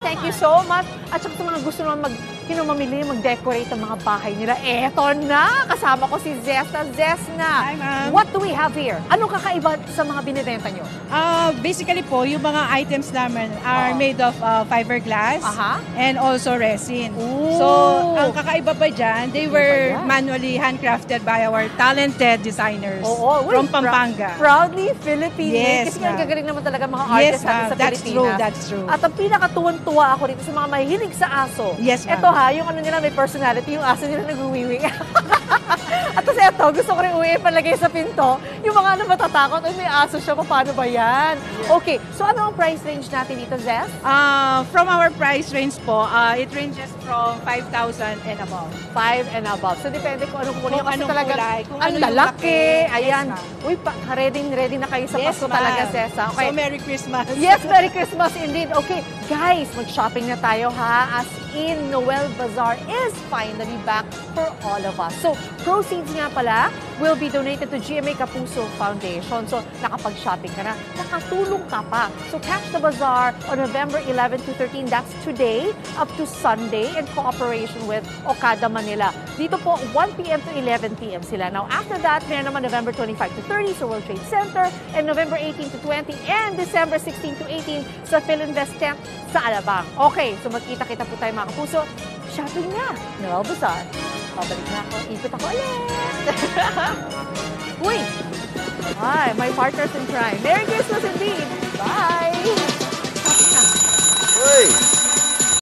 Thank you so much. At saka sa mga gusto naman mamili, mag-decorate ang mga bahay nila. Eto na! Kasama ko si Zesna. Zesna, hi, ma'am. what do we have here? Anong kakaiba sa mga binibenta nyo? Basically po, yung mga items namin are made of fiberglass and also resin. Ooh. So, ang kakaiba pa dyan, they were manually handcrafted by our talented designers from Pampanga. Proudly Filipino. Yes, kasi nga gagaling naman talaga mga artists natin sa Pilipinas. That's true. At ang pinakatuwan-tuwa ako dito sa mga mahilig sa aso. Yes, ma'am. Ito yung ano nila may personality, yung aso nila nag-uwiwi. At tapos ito, gusto ko rin uwi palagay sa pinto. Yung mga matatakot, ay may aso siya, paano ba yan? Okay, so ano ang price range natin dito, Zes? From our price range po, it ranges from 5,000 and above. 5 and above. So depende kung anong kunin. Kung anong kulay, kung ang ano yung lalaki. laki. Ayan. Yes, uy, ready na kayo sa Pasko talaga, Zesa. Okay. So, Merry Christmas. Yes, Merry Christmas indeed. Okay, guys, mag-shopping na tayo ha. As in, Noel Bazaar is finally back for all of us. So, proceeds nga pala will be donated to GMA Kapuso Foundation. So, nakapag-shopping ka na, nakatulong ka pa. So, catch the Bazaar on November 11 to 13. That's today up to Sunday in cooperation with Okada, Manila. Dito po, 1 p.m. to 11 p.m. sila. Now, after that, meron naman November 25 to 30 sa World Trade Center and November 18 to 20 and December 16 to 18 sa Philinvest Tent sa Alabang. Okay, so magkita-kita po tayo mga kapuso. Shopping na! Noel Bazaar. Babalik na ako. Ikot ako ulit. Uy! Hi, my partners in crime. Merry Christmas indeed! Bye! Shopping na. Hey!